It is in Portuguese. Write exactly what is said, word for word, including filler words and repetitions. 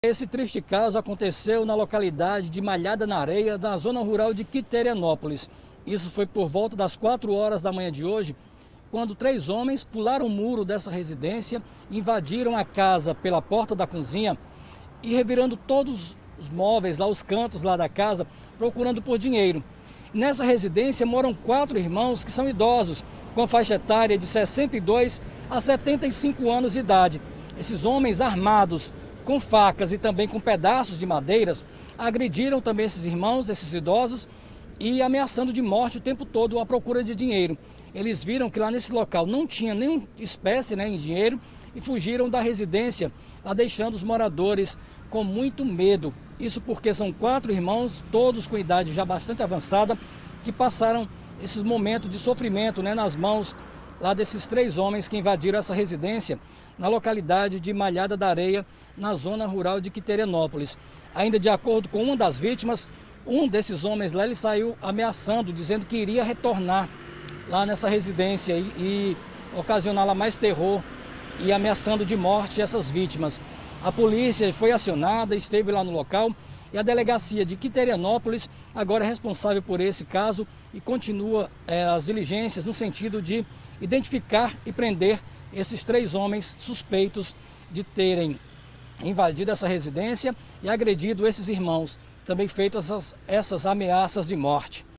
Esse triste caso aconteceu na localidade de Malhada na Areia, na zona rural de Quiterianópolis. Isso foi por volta das quatro horas da manhã de hoje, quando três homens pularam o muro dessa residência, invadiram a casa pela porta da cozinha e revirando todos os móveis, lá os cantos lá da casa, procurando por dinheiro. Nessa residência moram quatro irmãos que são idosos, com faixa etária de sessenta e dois a setenta e cinco anos de idade. Esses homens armados com facas e também com pedaços de madeiras, agrediram também esses irmãos, esses idosos, e ameaçando de morte o tempo todo à procura de dinheiro. Eles viram que lá nesse local não tinha nenhuma espécie, né, em dinheiro e fugiram da residência, lá deixando os moradores com muito medo. Isso porque são quatro irmãos, todos com idade já bastante avançada, que passaram esses momentos de sofrimento, né, nas mãos lá desses três homens que invadiram essa residência na localidade de Malhada da Areia, na zona rural de Quiterianópolis. Ainda de acordo com uma das vítimas, um desses homens lá, ele saiu ameaçando, dizendo que iria retornar lá nessa residência e, e ocasionar lá mais terror e ameaçando de morte essas vítimas. A polícia foi acionada, esteve lá no local e a delegacia de Quiterianópolis agora é responsável por esse caso e continua é, as diligências no sentido de identificar e prender esses três homens suspeitos de terem invadido essa residência e agredido esses irmãos, também feito essas, essas ameaças de morte.